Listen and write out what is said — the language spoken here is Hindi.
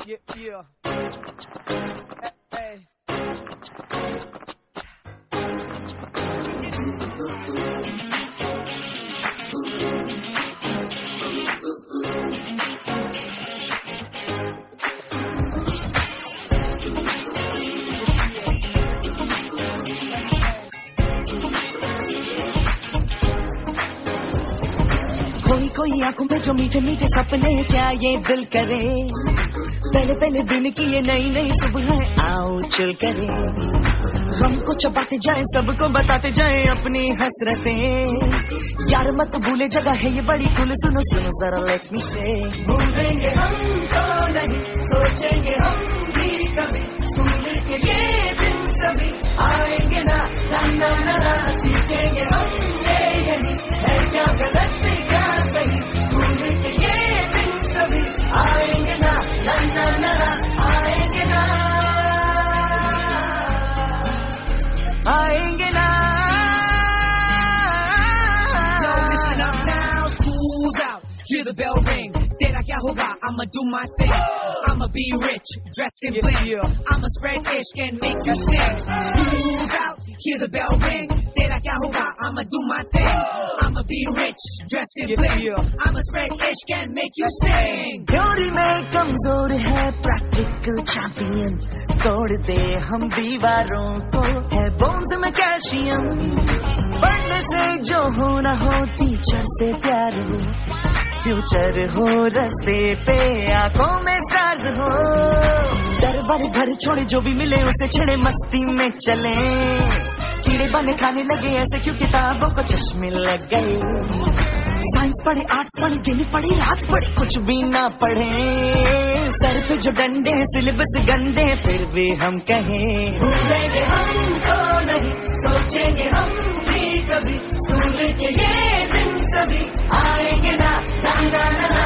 कोई आंखों में जो मीठे मीठे सपने, क्या ये दिल करे पहले पहले दिन की ये नई नई सुबह आओ चल करे। हमको चबाते जाए, सबको बताते जाए अपनी हसरतें। यार मत भूले जगह है ये बड़ी कुल, सुनो सुनो जरा लेट मी से। भूलेंगे हम तो नहीं, सोचेंगे हम भी कभी, स्कूल के ये दिन सभी आएंगे ना, ना ना ना ना। सीखेंगे हम ये यही है क्या गलत क्या सही, स्कूल के ये दिन सभी आएंगे ना, ना ना ना ना। आएंगे ना, आएंगे ना। Yo, listen up now, school's out, hear the bell ring. तेरा क्या होगा? I'ma do my thing. I'ma be rich, dressed in bling. I'ma spread ishq and make you sing. School's out, hear the bell ring. तेरा क्या होगा? I'ma do my thing. I'ma be rich, dressed in bling. I'ma spread ishq and make you sing. Theory में कमजोर है प्रैक्टिकल चैंपियन, तोड़ दे हम दीवारों को, है बोन्स में कैल्शियम। पढ़ने से जो हो ना हो, टीचर से प्यार हो, फ्यूचर हो रास्ते पे, आंखों में स्टार्स हो। डर वर घर छोड़े, जो भी मिले उसे छेड़े, मस्ती में चले। कीड़े बने खाने लगे ऐसे क्यों किताबों को चश्मे लग गए। साइंस पढ़े, आर्ट्स पढ़े, दिन पढ़े, रात पढ़े, कुछ भी ना पढ़े। सर पे जो डंडे हैं, सिलेबस गंदे, फिर भी हम कहें भूलेंगे हम तो नहीं, सोचेंगे हम भी कभी, स्कूल के ये दिन सभी आएंगे ना, ना ना ना।